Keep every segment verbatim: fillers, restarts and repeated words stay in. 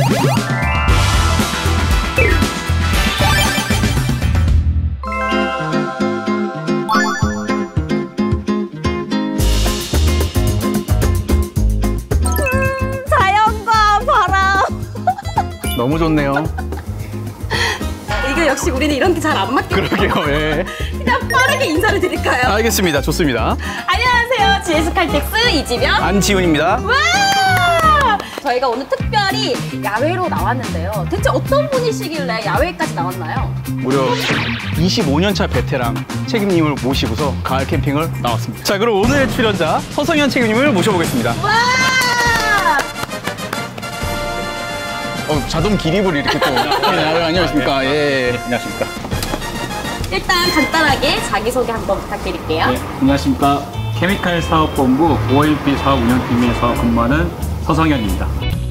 너무 좋네요. 이게 역시 우리는 이런 게 잘 안 맞게. 그러게요. 예. 그냥 빠르게 인사를 드릴까요? 알겠습니다. 좋습니다. 안녕하세요. 지에스 칼텍스 이지명, 안지훈입니다. 와! 저희가 오늘 특별히 야외로 나왔는데요. 대체 어떤 분이시길래 야외까지 나왔나요? 무려 이십오 년 차 베테랑 책임님을 모시고서 가을 캠핑을 나왔습니다. 자, 그럼 오늘의 출연자 서성현 책임님을 모셔보겠습니다. 와! 어, 자동 기립을 이렇게 또. 네, 안녕하십니까. 예. 네, 안녕하십니까. 일단 간단하게 자기소개 한번 부탁드릴게요. 네, 안녕하십니까. 케미칼 사업본부 오엘피 사업 운영팀에서 근무하는 서성현입니다.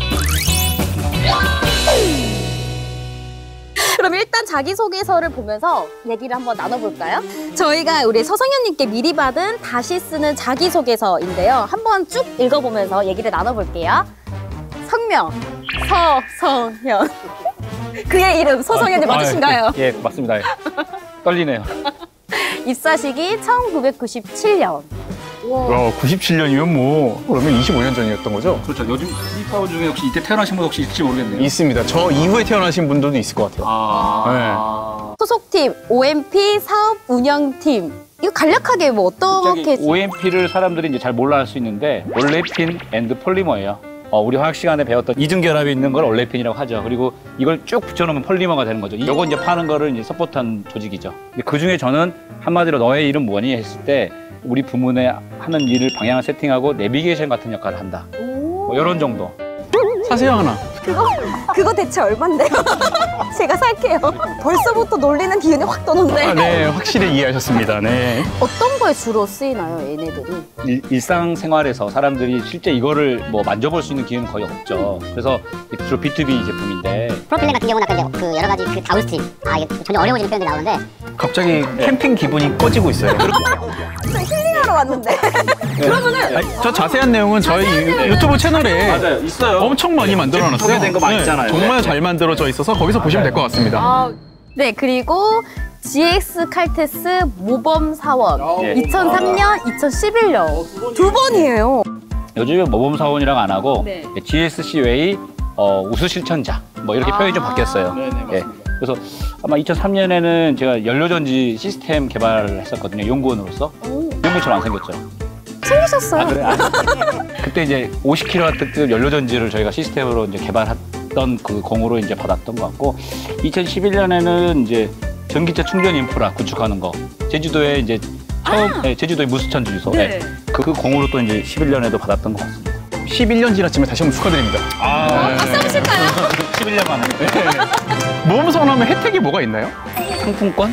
그럼 일단 자기소개서를 보면서 얘기를 한번 나눠볼까요? 저희가 우리 서성현님께 미리 받은 다시 쓰는 자기소개서인데요. 한번 쭉 읽어보면서 얘기를 나눠볼게요. 성명, 서성현. 그의 이름, 서성현이 맞으신가요? 예, 맞습니다. 예. 떨리네요. 입사 시기 천구백구십칠 년. 와, 구십칠 년이면 뭐 그러면 이십오 년 전이었던 거죠? 그렇죠. 요즘 이파워 중에 혹시 이때 태어나신 분 혹시 있을지 모르겠네요. 있습니다. 저 이후에 태어나신 분들도 있을 것 같아요. 아. 네. 소속팀, 오엠피 사업 운영팀. 이거 간략하게 뭐 어떻게... 오엠피를 사람들이 이제 잘 몰라 할 수 있는데 올레핀 앤드 폴리머예요. 어, 우리 화학 시간에 배웠던 이중 결합이 있는 걸 올레핀이라고 하죠. 그리고 이걸 쭉 붙여놓으면 폴리머가 되는 거죠. 이거 이제 파는 거를 이제 서포트한 조직이죠. 근데 그 중에 저는 한마디로 너의 이름 뭐니 했을 때 우리 부문에 하는 일을 방향을 세팅하고 내비게이션 같은 역할을 한다. 뭐 이런 정도. 사세요 하나. 그거, 그거 대체 얼만데요? 제가 살게요. 벌써부터 놀리는 기운이 확 도는데. 아, 네, 확실히 이해하셨습니다. 네. 어떤 거에 주로 쓰이나요, 얘네들이? 일, 일상생활에서 사람들이 실제 이거를 뭐 만져볼 수 있는 기회는 거의 없죠. 그래서 주로 비투비 제품인데. 프로필렌 같은 경우는 아까 이제 그 여러 가지 그 다운스트림, 아 이게 전혀 어려워지는 표현들이 나오는데 갑자기 캠핑 기분이 꺼지고 있어요. 저 힐링하러 왔는데. 그러면은 아니, 저 자세한 내용은 저희 유, 유튜브 채널에 맞아요, 있어요. 엄청 많이 만들어놨어요. 소개된 거 많이 있잖아요. 정말 잘 만들어져 있어서 거기서 보시면 될 것 같습니다. 아, 네, 그리고 지엑스 칼텍스 모범 사원 예. 이천삼 년, 이천십일 년 두 번이에요. 요즘에 모범 사원이라고 안 하고 네. 지에스씨 웨이 어, 우수 실천자 뭐 이렇게 표현이 좀 바뀌었어요. 네네, 맞습니다. 예. 그래서 아마 이천삼 년에는 제가 연료전지 시스템 개발을 했었거든요. 연구원으로서. 연구처럼 안 생겼죠. 생기셨어요. 아, 그래? 아, 그때 이제 오십 킬로와트급 연료전지를 저희가 시스템으로 이제 개발했던 그 공으로 이제 받았던 것 같고, 이천십일 년에는 이제 전기차 충전 인프라 구축하는 거, 제주도에 이제 처음 아! 네, 제주도의 무수천 주유소 네. 네. 그, 그 공으로 또 이제 십일 년에도 받았던 것 같습니다. 십일 년 지났지만 다시 한번 축하드립니다. 아, 박수 한번 칠까요? 십일 년 만에. 모범사원 하면 혜택이 뭐가 있나요? 상품권?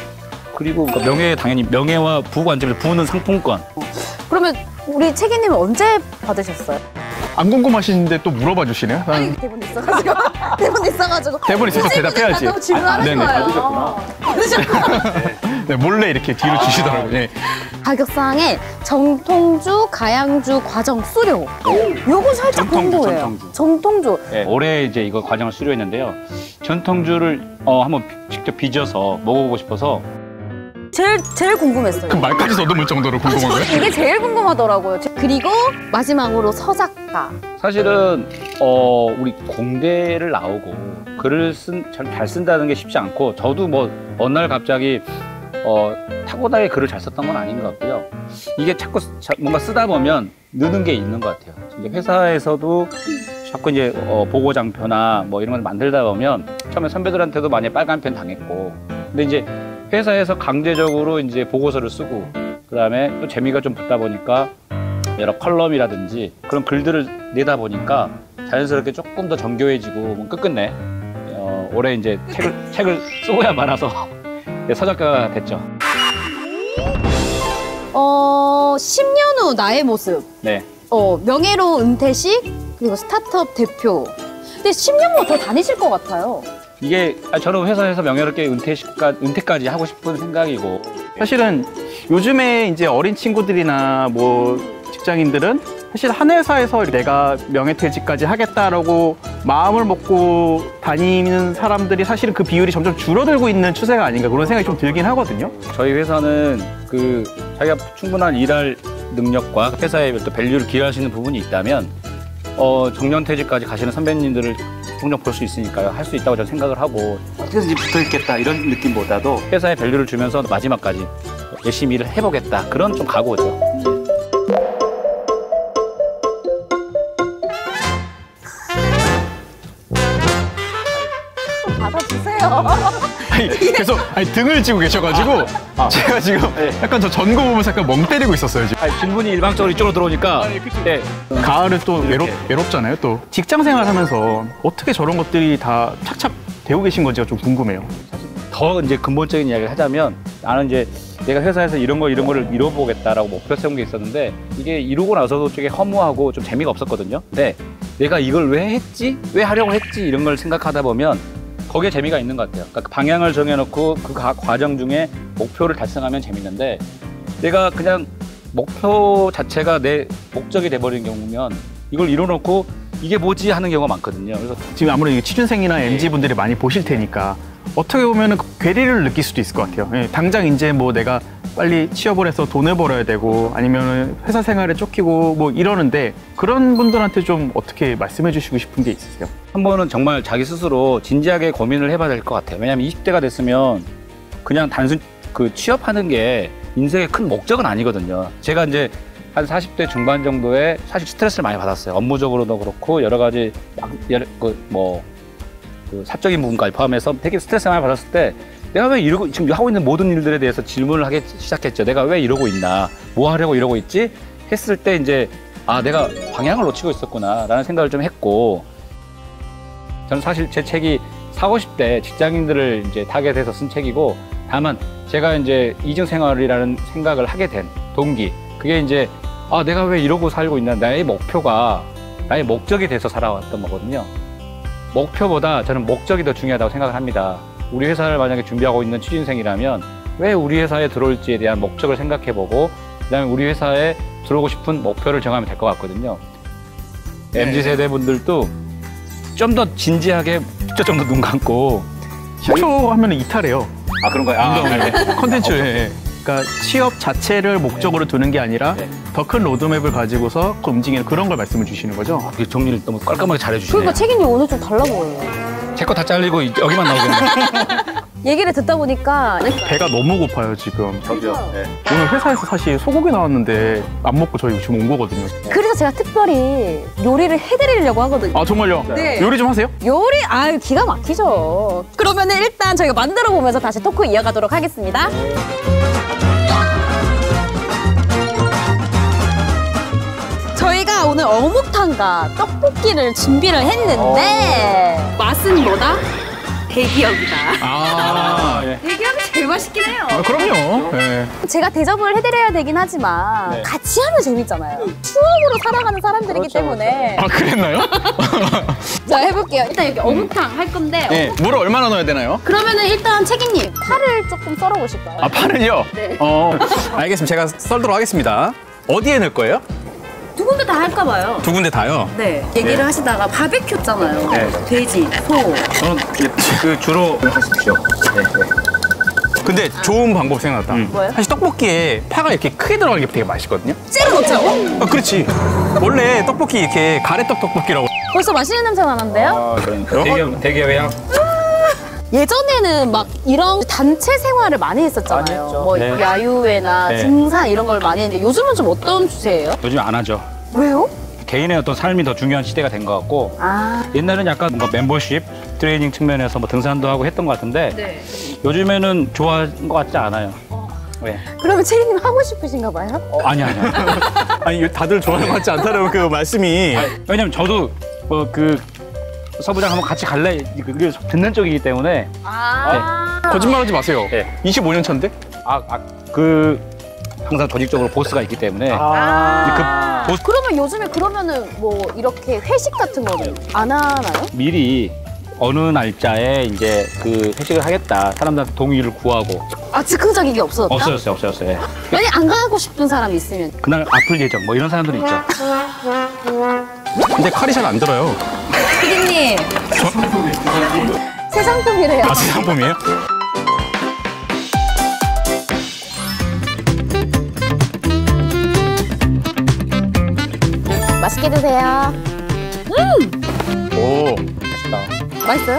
그리고 그 명예, 당연히 명예와 부 관점에서 부는 상품권. 그러면 우리 책임님은 언제 받으셨어요? 안 궁금하신데 또 물어봐 주시네요. 아니, 대본 있어가지고. 대본 있어가지고. 대본 있어서 대답해야지. 너무 질문하는 아, 네네, 거예요. 받으셨구나. 받으셨구나. 네, 몰래 이렇게 뒤로 주시더라고요. 네. 가격상에 정통주, 가양주 과정 수료. 요거 살짝 전통주, 궁금해요. 전통주. 정통주. 네, 올해 이제 이거 과정을 수료했는데요. 전통주를 어, 한번 직접 빚어서 먹어보고 싶어서. 제일 제일 궁금했어요. 그 말까지 더듬을 정도로 궁금한 거예요? 이게 제일 궁금하더라고요. 그리고 마지막으로 서작가. 사실은 어, 우리 공대를 나오고 글을 쓴, 잘, 잘 쓴다는 게 쉽지 않고, 저도 뭐 어느 날 갑자기 어, 타고나게 글을 잘 썼던 건 아닌 것 같고요. 이게 자꾸 자, 뭔가 쓰다 보면 느는 게 있는 것 같아요. 이제 회사에서도 자꾸 이제 어, 보고장표나 뭐 이런 걸 만들다 보면 처음에 선배들한테도 많이 빨간 펜 당했고, 근데 이제 회사에서 강제적으로 이제 보고서를 쓰고, 그 다음에 또 재미가 좀 붙다 보니까 여러 컬럼이라든지 그런 글들을 내다 보니까 자연스럽게 조금 더 정교해지고, 뭐 끝끝내 어, 올해 이제 책을, 책을 쓰고야 말아서 서작가가 됐죠. 어, 십 년 후 나의 모습. 네. 어, 명예로운 은퇴식, 그리고 스타트업 대표. 근데 십 년 후 더 다니실 것 같아요. 이게 저는 회사에서 명예롭게 은퇴식까지, 은퇴까지 하고 싶은 생각이고. 사실은 요즘에 이제 어린 친구들이나 뭐 직장인들은 사실 한 회사에서 내가 명예퇴직까지 하겠다라고 마음을 먹고 다니는 사람들이 사실은 그 비율이 점점 줄어들고 있는 추세가 아닌가 그런 생각이 좀 들긴 하거든요. 저희 회사는 그 자기가 충분한 일할 능력과 회사의 또 밸류를 기여할 수 있는 부분이 있다면 어, 정년퇴직까지 가시는 선배님들을 종종 볼 수 있으니까요. 할 수 있다고 저는 생각을 하고 어떻게든지 붙어있겠다 이런 느낌보다도 회사에 밸류를 주면서 마지막까지 열심히 일을 해보겠다 그런 좀 각오죠. 받아주세요. 아니, 계속 아니, 등을 쥐고 계셔가지고 아. 제가 지금 네. 약간 저 전거 보면서 약간 멍 때리고 있었어요 지금. 아니, 질문이 일방적으로 이쪽으로 들어오니까 네. 가을은 또 외롭, 외롭잖아요. 또 직장 생활하면서 어떻게 저런 것들이 다 착착 되고 계신 건지가 좀 궁금해요. 더 이제 근본적인 이야기를 하자면 나는 이제 내가 회사에서 이런 거 이런 거를 이뤄보겠다라고 목표 세운 게 있었는데 이게 이루고 나서도 되게 허무하고 좀 재미가 없었거든요. 근데 내가 이걸 왜 했지? 왜 하려고 했지? 이런 걸 생각하다 보면 거기에 재미가 있는 것 같아요. 그러니까 그 방향을 정해놓고 그 가- 과정 중에 목표를 달성하면 재밌는데 내가 그냥 목표 자체가 내 목적이 돼버리는 경우면 이걸 이뤄놓고 이게 뭐지 하는 경우가 많거든요. 그래서 지금 아무래도 취준생이나 엠지분들이 많이 보실 테니까 어떻게 보면 괴리를 느낄 수도 있을 것 같아요. 예, 당장 이제 뭐 내가 빨리 취업을 해서 돈을 벌어야 되고 아니면 회사 생활에 쫓기고 뭐 이러는데 그런 분들한테 좀 어떻게 말씀해 주시고 싶은 게 있으세요? 한 번은 정말 자기 스스로 진지하게 고민을 해봐야 될 것 같아요. 왜냐하면 이십 대가 됐으면 그냥 단순 그 취업하는 게 인생의 큰 목적은 아니거든요. 제가 이제 한 사십 대 중반 정도에 사실 스트레스를 많이 받았어요. 업무적으로도 그렇고 여러 가지 막 여러 그뭐 그 사적인 부분까지 포함해서 되게 스트레스 많이 받았을 때 내가 왜 이러고 지금 하고 있는 모든 일들에 대해서 질문을 하기 시작했죠. 내가 왜 이러고 있나, 뭐 하려고 이러고 있지 했을 때 이제 아 내가 방향을 놓치고 있었구나라는 생각을 좀 했고 저는 사실 제 책이 사오십 대 직장인들을 이제 타겟해서 쓴 책이고 다만 제가 이제 이중 생활이라는 생각을 하게 된 동기 그게 이제 아 내가 왜 이러고 살고 있나 나의 목표가 나의 목적이 돼서 살아왔던 거거든요. 목표보다 저는 목적이 더 중요하다고 생각을 합니다. 우리 회사를 만약에 준비하고 있는 취준생이라면 왜 우리 회사에 들어올지에 대한 목적을 생각해보고 그다음에 우리 회사에 들어오고 싶은 목표를 정하면 될 것 같거든요. 네. 엠지 세대 분들도 좀 더 진지하게 직접 좀 더 눈 감고 십 초 하면 이탈해요. 아 그런 거예요? 아, 네. 컨텐츠. 예. 그러니까 취업 자체를 목적으로 두는 게 아니라 네. 더 큰 로드맵을 가지고서 그 움직이는 그런 걸 말씀을 주시는 거죠. 그 정리를 너무 깔끔하게 잘해주시네요. 그러니까 책임님 오늘 좀 달라 보여요. 제 거 다 잘리고 이- 여기만 나오겠네. 얘기를 듣다 보니까 배가 너무 고파요 지금. 저기요. 네. 오늘 회사에서 사실 소고기 나왔는데 안 먹고 저희 지금 온 거거든요. 그래서 제가 특별히 요리를 해드리려고 하거든요. 아 정말요? 네. 요리 좀 하세요? 요리 아유 기가 막히죠. 그러면은 일단 저희가 만들어 보면서 다시 토크 이어가도록 하겠습니다. 저희가 오늘 어묵탕과 떡볶이를 준비를 했는데 맛은 뭐다? 대기업이다. 아, 예. 대기업이 제일 맛있긴 해요. 아 그럼요. 네. 제가 대접을 해드려야 되긴 하지만 네. 같이 하면 재밌잖아요. 추억으로 살아가는 사람들이기 그렇죠, 때문에 아 그랬나요? 자 해볼게요. 일단 여기 어묵탕 할 건데 네. 물을 얼마나 넣어야 되나요? 그러면은 일단 책임님 파를 조금 썰어 보실까요? 아 파는요? 네. 어 알겠습니다. 제가 썰도록 하겠습니다. 어디에 넣을 거예요? 두 군데 다 할까 봐요. 두 군데 다요. 네. 얘기를 네. 하시다가 바베큐잖아요. 네. 돼지, 소. 저는 그 주로 하십시오. 네, 네. 근데 좋은 방법 생각났다. 음. 뭐예요? 사실 떡볶이에 파가 이렇게 크게 들어가는 게 되게 맛있거든요. 찌르 넣자고? 아 그렇지. 원래 떡볶이 이렇게 가래떡 떡볶이라고. 벌써 맛있는 냄새가 나는데요? 아, 그러니까 대기업 대기업의 향. 예전에는 막 이런 단체 생활을 많이 했었잖아요. 많이 했죠. 뭐 네. 야유회나 네. 등산 이런 걸 많이 했는데 요즘은 좀 어떤 추세예요? 요즘 안 하죠. 왜요? 개인의 어떤 삶이 더 중요한 시대가 된 것 같고 아, 옛날에는 약간 뭔가 멤버십 트레이닝 측면에서 뭐 등산도 하고 했던 것 같은데 네. 요즘에는 좋아하는 것 같지 않아요. 왜? 그러면 책임님 하고 싶으신가 봐요? 어, 아니 아니. 아니 다들 좋아하는 것 같지 않다는 그 말씀이. 왜냐면 저도 뭐 그 서부장 한번 같이 갈래 그게 듣는 쪽이기 때문에 아. 거짓말하지 마세요. 네. 이십오 년 차인데? 아그 항상 조직적으로 보스가 있기 때문에 아. 그 보스- 그러면 요즘에 그러면은 뭐 이렇게 회식 같은 거는 안 하나요? 미리 어느 날짜에 이제 그 회식을 하겠다 사람들한테 동의를 구하고 아, 즉흥적인 게 없어졌다? 없어졌어요 없어졌어요. 예. 만약 안 가고 싶은 사람 있으면 그날 아플 예정 뭐 이런 사람들이 있죠. 근데 칼이 잘 안 들어요. 피디님. 새 상품이래요. 아, 새 상품이에요? 맛있게 드세요. 오. 맛있다. 맛있어요?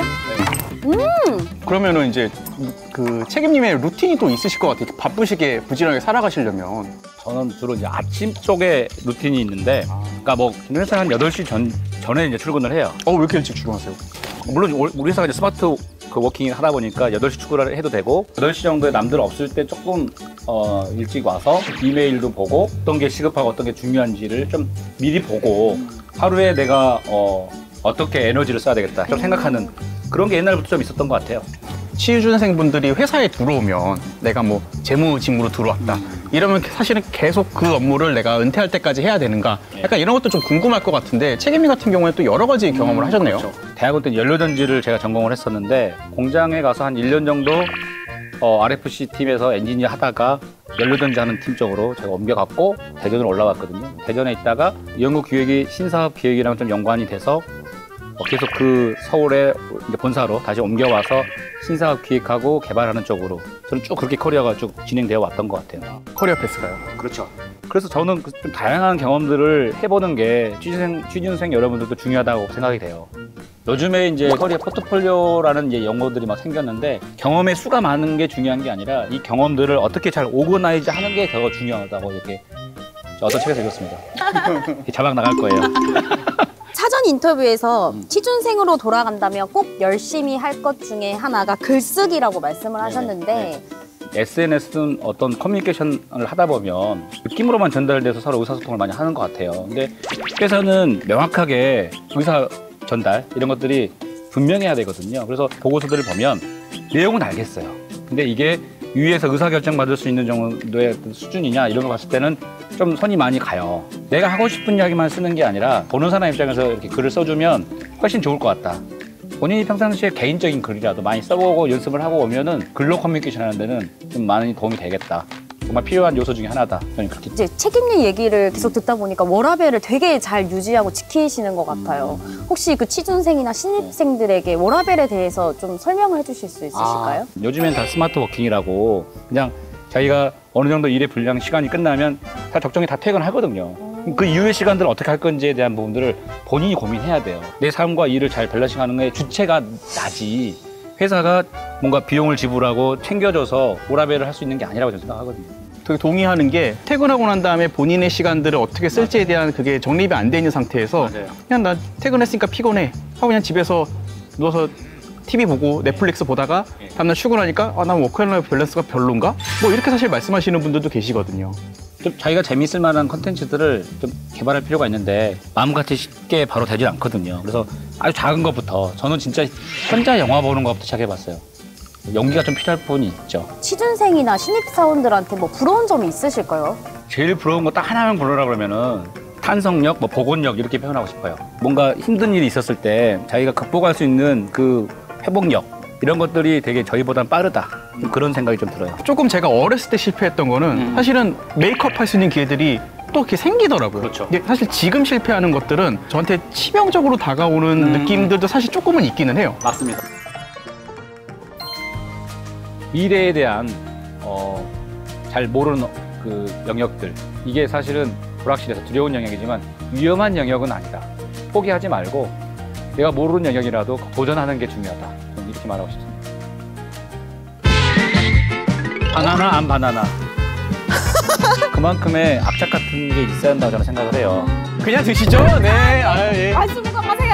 그러면은 이제 그 책임님의 루틴이 또 있으실 것 같아요. 바쁘시게 부지런하게 살아가시려면. 저는 주로 이제 아침 쪽에 루틴이 있는데, 그러니까 뭐 회사 한 여덟 시 전, 전에 이제 출근을 해요. 어, 왜 이렇게 일찍 출근하세요? 물론 우리 회사가 이제 스마트 그 워킹 하다 보니까 여덟 시 출근을 해도 되고, 여덟 시 정도에 남들 없을 때 조금 어, 일찍 와서 이메일도 보고 어떤 게 시급하고 어떤 게 중요한지를 좀 미리 보고 하루에 내가 어, 어떻게 에너지를 써야 되겠다 좀 생각하는 그런 게 옛날부터 좀 있었던 것 같아요. 취준생분들이 회사에 들어오면 내가 뭐 재무직무로 들어왔다. 이러면 사실은 계속 그 업무를 내가 은퇴할 때까지 해야 되는가? 약간 이런 것도 좀 궁금할 것 같은데 책임님 같은 경우에 또 여러 가지 경험을 하셨네요. 그렇죠. 대학원 때 연료전지를 제가 전공을 했었는데 공장에 가서 한 일 년 정도 어, 알에프씨 팀에서 엔지니어 하다가 연료전지 하는 팀 쪽으로 제가 옮겨갔고 대전으로 올라왔거든요. 대전에 있다가 연구 기획이 신사업 기획이랑 좀 연관이 돼서 어, 계속 그 서울의 이제 본사로 다시 옮겨와서 신사업 기획하고 개발하는 쪽으로 저는 쭉 그렇게 커리어가 쭉 진행되어 왔던 것 같아요. 커리어 패스가요. 그렇죠. 그래서 저는 그 좀 다양한 경험들을 해보는 게 취준생, 취준생 여러분들도 중요하다고 생각이 돼요. 요즘에 이제 커리어 포트폴리오라는 이제 용어들이 막 생겼는데 경험의 수가 많은 게 중요한 게 아니라 이 경험들을 어떻게 잘 오거나이즈 하는 게 더 중요하다고 이렇게 어떤 책에서 읽었습니다. 자막 나갈 거예요. 사전 인터뷰에서 취준생으로 돌아간다면 꼭 열심히 할 것 중에 하나가 글쓰기라고 말씀을 하셨는데 네. 에스엔에스는 어떤 커뮤니케이션을 하다 보면 느낌으로만 전달돼서 서로 의사소통을 많이 하는 것 같아요. 근데 회사는 명확하게 의사 전달 이런 것들이 분명해야 되거든요. 그래서 보고서들을 보면 내용은 알겠어요. 근데 이게 위에서 의사결정 받을 수 있는 정도의 수준이냐 이런 거 봤을 때는 좀 선이 많이 가요. 내가 하고 싶은 이야기만 쓰는 게 아니라 보는 사람 입장에서 이렇게 글을 써주면 훨씬 좋을 것 같다. 본인이 평상시에 개인적인 글이라도 많이 써보고 연습을 하고 오면은 글로 커뮤니케이션 하는 데는 좀 많이 도움이 되겠다. 정말 필요한 요소 중에 하나다. 저는 그렇게. 이제 책임님 얘기를 계속 듣다 보니까 워라밸을 되게 잘 유지하고 지키시는 것 같아요. 혹시 그 취준생이나 신입생들에게 워라밸에 대해서 좀 설명을 해주실 수 있으실까요? 아, 요즘엔 다 스마트 워킹이라고 그냥 자기가 어느 정도 일의 분량 시간이 끝나면 다 적정히 다 퇴근하거든요. 그 이후의 시간들을 어떻게 할 건지에 대한 부분들을 본인이 고민해야 돼요. 내 삶과 일을 잘 밸런싱하는 게 주체가 나지 회사가 뭔가 비용을 지불하고 챙겨줘서 워라밸을 할 수 있는 게 아니라고 저는 생각하거든요. 되게 동의하는 게 퇴근하고 난 다음에 본인의 시간들을 어떻게 쓸지에 대한 그게 정립이 안 돼 있는 상태에서 맞아요. 그냥 나 퇴근했으니까 피곤해 하고 그냥 집에서 누워서 티비 보고 넷플릭스 보다가 다음날 출근하니까 아, 난 워크앤라이프 밸런스가 별론가? 뭐 이렇게 사실 말씀하시는 분들도 계시거든요. 좀 자기가 재미있을 만한 컨텐츠들을 좀 개발할 필요가 있는데 마음같이 쉽게 바로 되질 않거든요. 그래서 아주 작은 것부터 저는 진짜 혼자 영화 보는 것부터 시작해봤어요. 연기가 좀 필요할 부분이 있죠. 취준생이나 신입사원들한테 뭐 부러운 점이 있으실까요? 제일 부러운 거 딱 하나만 고르라 그러면은 탄성력, 뭐 복원력 이렇게 표현하고 싶어요. 뭔가 힘든 일이 있었을 때 자기가 극복할 수 있는 그 회복력 이런 것들이 되게 저희보다는 빠르다. 그런 생각이 좀 들어요. 조금 제가 어렸을 때 실패했던 거는 음. 사실은 메이크업 할 수 있는 기회들이 또 이렇게 생기더라고요. 그렇죠. 근데 사실 지금 실패하는 것들은 저한테 치명적으로 다가오는 음. 느낌들도 사실 조금은 있기는 해요. 맞습니다. 미래에 대한 어, 잘 모르는 그 영역들 이게 사실은 불확실해서 두려운 영역이지만 위험한 영역은 아니다. 포기하지 말고 내가 모르는 영역이라도 도전하는 게 중요하다. 저는 이렇게 말하고 싶습니다. 바나나 안 바나나. 그만큼의 악착 같은 게 있어야 한다고 저는 생각을 해요. 그냥 드시죠. 네. 아, 예. 말씀 건강하세요.